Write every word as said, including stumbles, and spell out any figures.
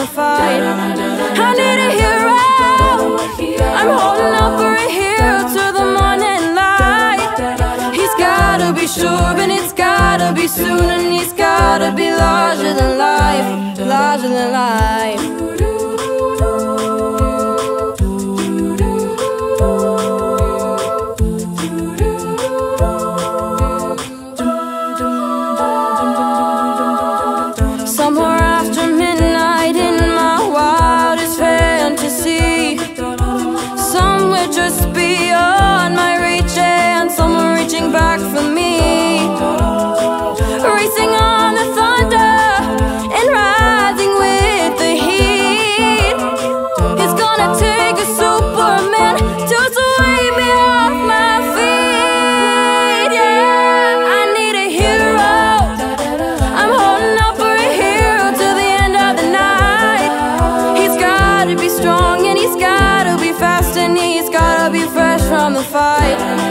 the fight. I need a hero. I'm holding out for a hero to the morning light. He's gotta be sure, and it's gotta be soon, and he's gotta be larger than life, larger than life. Somewhere after midnight in my wildest fantasy, somewhere just beyond my reach, and someone reaching back for me, racing on the thunder and rising with the heat. It's gonna take a Superman to sweep me off my feet. Yeah, I need a hero. I'm holding out for a hero till the end of the night. He's gotta be strong, and he's gotta be fast, and he's gotta be fresh from the fight.